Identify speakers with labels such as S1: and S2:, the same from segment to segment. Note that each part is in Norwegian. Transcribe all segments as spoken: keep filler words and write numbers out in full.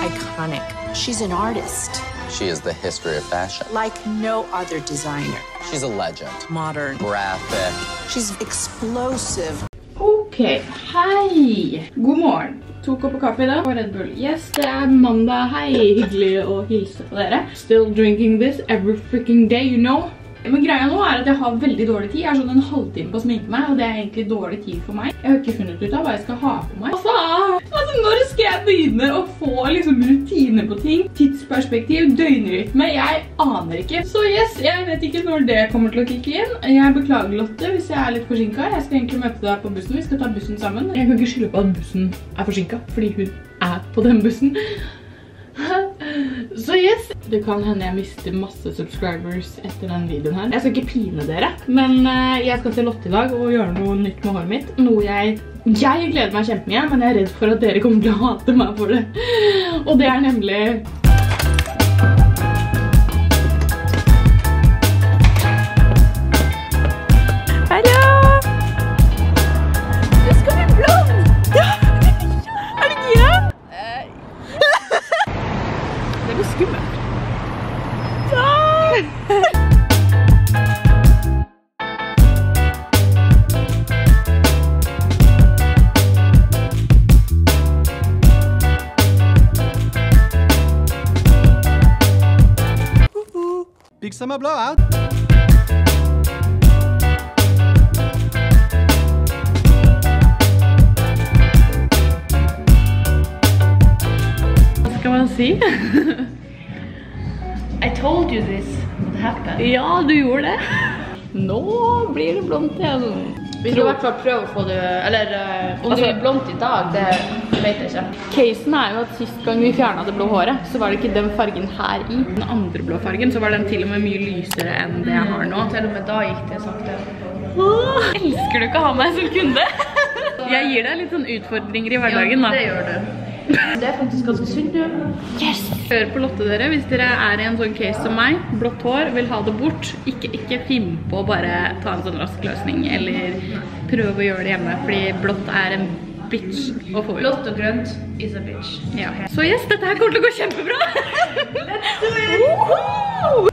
S1: iconic. She's an artist.
S2: She is the history of fashion.
S1: Like no other designer.
S2: She's a legend.
S1: Modern.
S2: Graphic.
S1: She's explosive.
S3: Ok, hei! God morgen. To kopper kaffe I dag og Red Bull. Yes, det er mandag. Hei, hyggelig å hilse på dere. Still drinking this every freaking day, you know? Men greia nå er at jeg har veldig dårlig tid. Jeg har sånn en halvtime på å sminke meg, og det er egentlig dårlig tid for meg. Jeg har ikke funnet ut av hva jeg skal ha på meg. Altså, altså når skal jeg begynne å få liksom rutiner på ting? Tidsperspektiv, døgnrytme, jeg aner ikke. Så yes, jeg vet ikke når det kommer til å kikke inn. Jeg beklager Lotte hvis jeg er litt forsinket. Jeg skal egentlig møte deg på bussen. Vi skal ta bussen sammen. Jeg kan ikke skylde på at bussen er forsinket, fordi hun er på den bussen. Så yes, det kan hende jeg mister masse subscribers etter den videoen her. Jeg skal ikke pine dere, men jeg skal til Lotte I dag og gjøre noe nytt med håret mitt. Noe jeg, jeg gleder meg kjempemye, men jeg er redd for at dere kommer til å hate meg for det. Og det er nemlig...
S4: Big summer blowout.
S3: Hva skal man si?
S5: I told you this would happen.
S3: Ja, du gjorde det. Nå blir det blondt igjen.
S5: Vi skal I hvert fall prøve å få det, eller om altså, det blir blondt I dag, det vet jeg ikke.
S3: Casen er jo at sist gang vi fjernet det blå håret, så var det ikke den fargen her I. Den andre blå fargen, så var den til og med mye lysere enn det jeg har nå.
S5: Til og med da gikk det sakte.
S3: Åh, elsker du ikke å ha meg som kunde? Jeg gir deg litt sånn utfordringer I hverdagen da.
S5: Ja, det gjør du. Det er faktisk ganske synd du.
S3: Yes! Hør på Lotte dere, hvis dere er I en sånn case som meg, blått hår, vil ha det bort, ikke, ikke finn på å bare ta en sånn rask løsning, eller prøve å gjøre det hjemme, fordi blått er en bitch å få ut.
S5: Blått og grønt is a bitch.
S3: Ja. Så yes, dette her kommer til å gå kjempebra!
S5: Let's do it!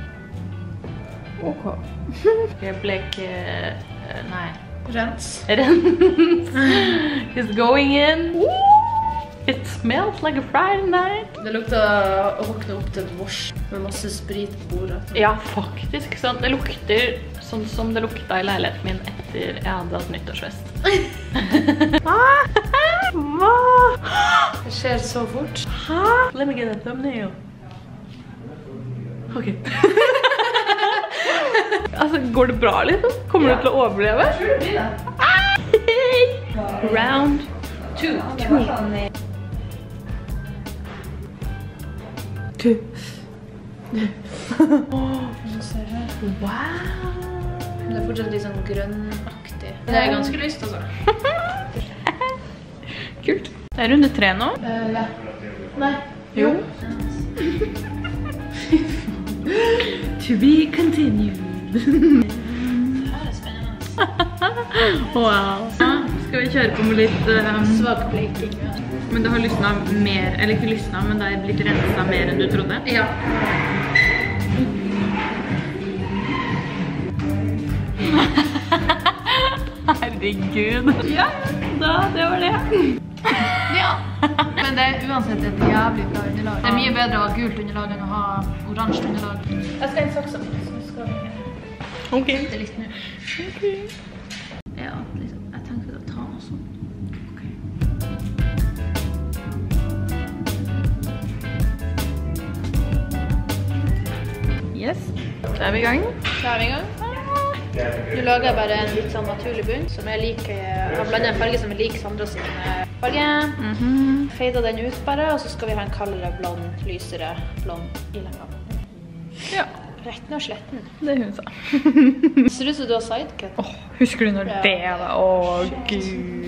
S3: Ok. Jeg ble ikke... Nei.
S5: Rens.
S3: Rens. It's going in. It smells like a Friday night.
S5: Det lukter å våkne opp til et vors med masse sprit på bordet.
S3: Ja, faktisk. Sant? Det lukter sånn som det lukta I leiligheten min etter jeg hadde hatt nyttårsfest. Hva?
S5: Det skjer så fort.
S3: Hæ? Let me get a thumbnail. Ok. Altså, går det bra litt? Kommer du til å overleve?
S5: Jeg tror det blir det.
S3: Round two. Two. Two. Wow.
S5: Det er fortsatt litt sånn grønnaktig. Det er ganske lyst, altså.
S3: Kult. Det er runde tre nå.
S5: Uh, ja. Nei.
S3: Jo. To be continued.
S5: Det er spennende.
S3: Wow. Skal vi kjøre på med litt... Um,
S5: Svag bleking.
S3: Men det har lysnet mer, eller ikke lysnet, men det er blitt renset mer enn du trodde?
S5: Ja.
S3: Herregud. Ja, da, det var det.
S5: Ja. Men det er uansett et jævlig bra underlag. Det er mye bedre å ha gult underlag enn å ha oransje underlag. Jeg skal inn saksa, så skal vi
S3: Ok.
S5: det litt nå.
S3: Ok.
S5: Ja, liksom, jeg tenkte å ta noe sånt.
S3: Yes, så er vi I gang.
S5: Så er vi I gang. Nå lager jeg bare en litt sånn naturlig bunn, som jeg liker. Jeg har blandet en farge som jeg liker Sandra sin farge.
S3: Mm -hmm.
S5: Fader den ut bare, og så skal vi ha en kaldere blond, lysere blond I lenga.
S3: Ja.
S5: Retten og sletten.
S3: Det hun sa.
S5: Ser ut som du har sidecut.
S3: Åh, husker du når ja. Det var? Åh, Gud.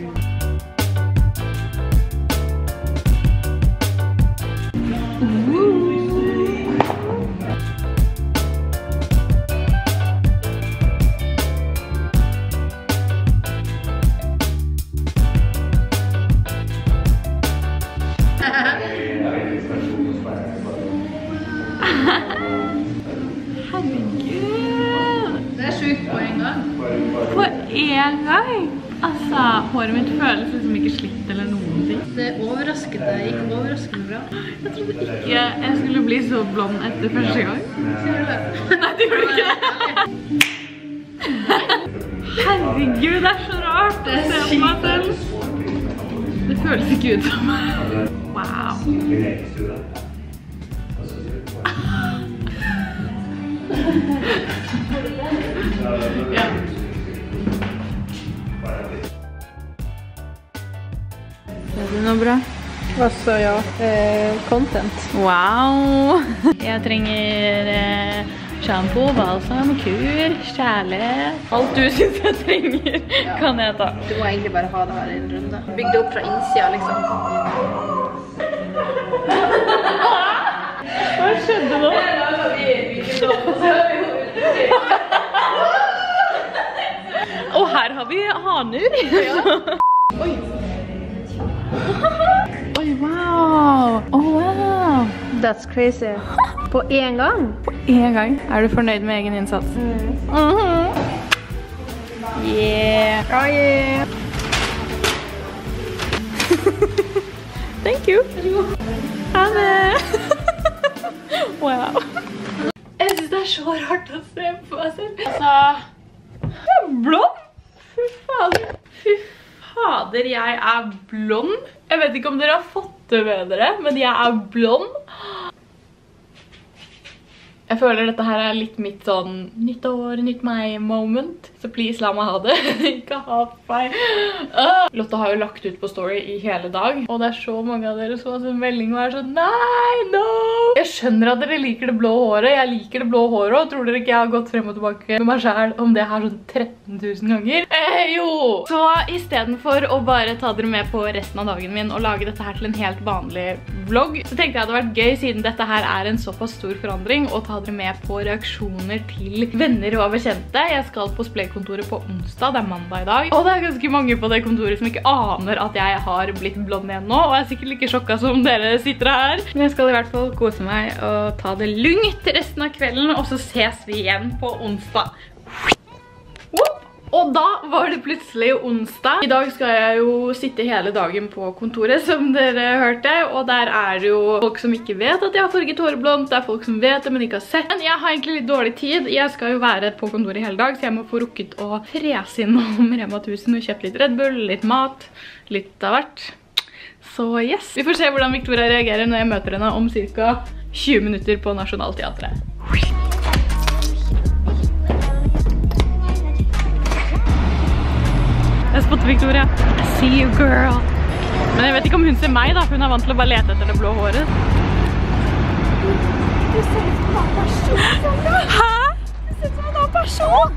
S3: håret mitt føles liksom ikke slitt eller noen ting.
S5: Det er overraskende, det gikk overraskende bra.
S3: Jeg trodde ikke jeg skulle bli så blond etter første gang. Nei, det gjorde ikke det. Herregud, det er så rart å se på meg selv. Det føles ikke ut som meg. Wow. Ja. Er det noe bra?
S5: Altså, ja. Eh, content.
S3: Wow! Jeg trenger eh, shampoo, balsam, kur, kjærlighet. Alt du synes jeg trenger, ja. Kan jeg ta.
S5: Du må egentlig bare ha det her i en runde. Bygg det opp fra innsida, liksom.
S3: Hva skjedde nå? Og her har vi haner. Ja. Oi. Oi, wow. Oh, wow.
S5: That's crazy. På en gang?
S3: På en gang. Er du fornøyd med egen innsats? Mm. Mm-hmm. Yeah.
S5: Oh, yeah.
S3: Thank you. Ha det. Wow. Jeg synes det er så rart å se på meg selv. Altså, jeg er blond. Fy fader. Fy fader, jeg er blond. Jeg vet ikke om dere har fått det med dere, men jeg er blond. Jeg føler dette her er litt mitt sånn nytt år, nytt meg moment. Så please, la meg ha det. Ikke ha meg. Uh. Lotte har jo lagt ut på story i hele dag. Og det er så mange av dere som har sånn melding og er sånn, nei, no! Jeg skjønner at dere liker det blå håret. Jeg liker det blå håret, og tror dere ikke jeg har gått frem og tilbake med meg selv om det her sånn tretten tusen ganger? Eh, jo! Så i stedet for å bare ta dere med på resten av dagen min og lage dette her til en helt vanlig vlogg, så tenkte jeg det hadde vært gøy siden dette her er en såpass stor forandring, og ta dere med på reaksjoner til venner og bekjente. Jeg skal på Splay-kontoret på onsdag, det er mandag i dag. Og det er ganske mange på det kontoret som ikke aner at jeg har blitt blond igjen nå, og jeg er sikkert like sjokket som dere sitter her. Men jeg skal i hvert fall kose meg og ta det lugnt resten av kvelden, og så ses vi igjen på onsdag. Whoop! Og da var det plutselig onsdag. I dag skal jeg jo sitte hele dagen på kontoret, som dere hørte. Og der er jo folk som ikke vet at jeg har farget håret blondt. Det er folk som vet det, men ikke har sett. Men jeg har egentlig litt dårlig tid. Jeg skal jo være på kontoret hele dag, så jeg må få rukket å frese innom Rema tusen og kjøpe litt Red Bull, litt mat, litt av hvert. Så yes. Vi får se hvordan Victoria reagerer når jeg møter henne om cirka tjue minutter på Nationaltheatret. Jeg spotter Victoria. I see you, girl. Men jeg vet ikke om hun ser meg da, for hun er vant til å bare lete etter det blå håret.
S6: Du ser ut som en annen person, Sandra.
S3: Hæ?
S6: Du ser ut som en annen person.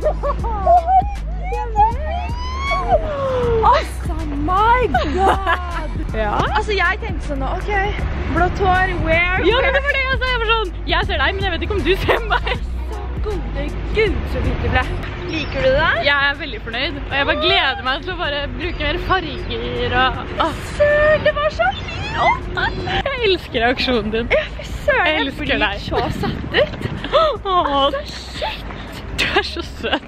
S6: Altså, my god.
S3: Ja.
S6: Altså, jeg tenkte sånn, ok, blått hår, where?
S3: Ja, men det var det jeg sa. Jeg var sånn, jeg ser deg, men jeg vet ikke om du ser meg.
S6: Gode gud, så fint det ble. Liker du det?
S3: Jeg er veldig fornøyd, og jeg bare gleder meg til å bare bruke mer farger og...
S6: Søren, det var så flott!
S3: Jeg elsker reaksjonen din.
S6: Ja, fy søren,
S3: jeg elsker deg.
S6: Jeg blir så satt ut.
S3: Åh,
S6: shit.
S3: Du er så søt.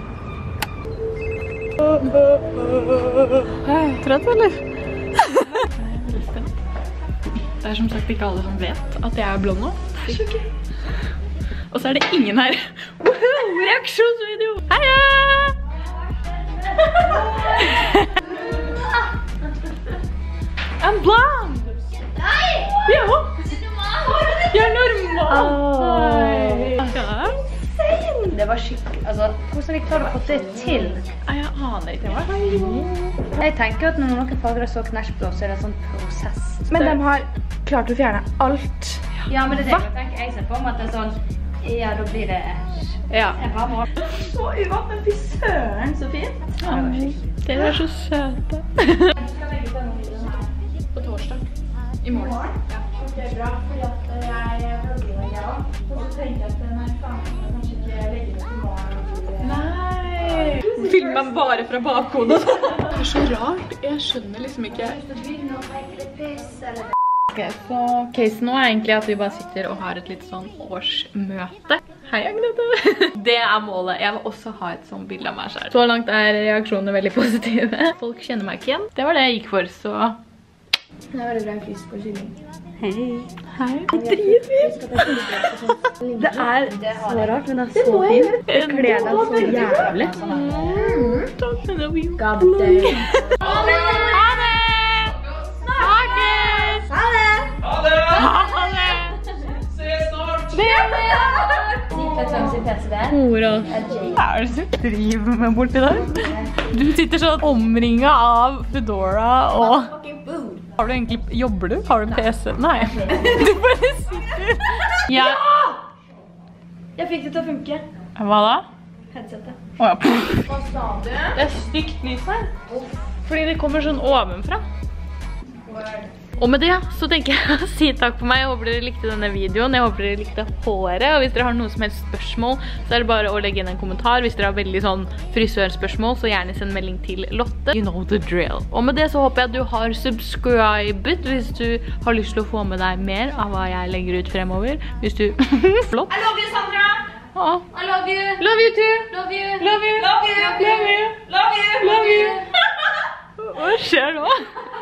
S3: Hei, trøtt, eller? Jeg er veldig spent. Det er som sagt ikke alle som vet at jeg er blond nå. Det er så gøy. Og så er det ingen her. Woohoo! Reaksjonsvideo! Heia! I'm blonde!
S6: Nei!
S3: Ja! Jeg er normal!
S6: Åh.
S3: Ja.
S5: Det var skikkelig, altså, hvordan vi klarer å få det til?
S3: Jeg aner ikke.
S5: Jeg tenker at når noen farger er så knæsjblå, så er det en sånn prosess.
S6: Men de har klart å fjerne alt.
S5: Ja, men det er det jeg tenker jeg ser på meg at det er sånn, ja, da blir det
S3: Ja.
S5: en bra mål.
S6: Så uvant, men fy søren, så fint.
S3: Ja, dere er så søte. På torsdag. I morgen. Ja.
S6: Det er bra, fordi at jeg vlogger meg ja, og så tenker jeg at den er faen, kanskje ikke legger det til morgen.
S3: Nei! Filmer man bare fra bakhodet. Det er så rart. Jeg skjønner liksom ikke. Ok, så casen nå er egentlig at vi bare sitter og har et litt sånn årsmøte. Hei, Agnete. Det er målet. Jeg vil også ha et sånt bilde av meg selv. Så langt er reaksjonene veldig positive. Folk kjenner meg ikke igjen. Det var det jeg gikk for, så...
S6: Det er veldig bra fisk og kylling.
S3: Hei. Hei. Dritfint. Det er så rart, men det er så fint. Det kler deg så jævlig. Takk, I love you.
S6: God damn.
S3: Ha det! Ha det! Snakkes! Ha det! Ha det! Ha det! Se snart! Se snart! Hora. Hva er det du driver med borti der? Du sitter sånn omringet av Fedora og... Har du egentlig... Jobber du? Har du en P C? Nei. Du bare sitter. Ja!
S6: Jeg fikk det til å funke.
S3: Hva da?
S6: Headsetet.
S3: Åja. Hva sa du? Det er stygt lys her. Fordi det kommer sånn ovenfra. Og med det så tenker jeg å si takk for meg. Jeg håper dere likte denne videoen. Jeg håper dere likte håret. Og hvis dere har noe som helst spørsmål, så er det bare å legge inn en kommentar. Hvis dere har veldig sånn frisørspørsmål, så gjerne send melding til Lotte. You know the drill. Og med det så håper jeg at du har subscribet hvis du har lyst til å få med deg mer av hva jeg legger ut fremover. Hvis du... Flott.
S5: I love you, Sandra!
S3: Ja.
S5: I love you!
S3: Love you too!
S5: Love you!
S3: Love you!
S5: Love you!
S3: Love you!
S5: Love you!
S3: Love you! Hva skjer nå?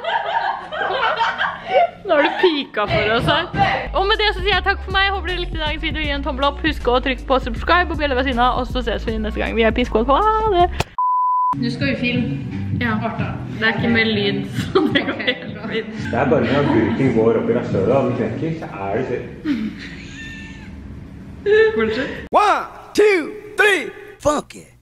S3: Nå har du pika for oss her. Og med det så sier jeg takk for meg. Håper dere likte dagens video. Gi en tommel opp. Husk å trykke på subscribe og bjelle ved siden av. Og så ses vi neste gang. Vi er piskål på det.
S5: Nu skal vi filme.
S3: Ja, det er ikke mer lyd. Så det går helt fint.
S7: Det er bare når agurken går opp i rasshølet og den knekker, så er det
S4: One, two, three, funky.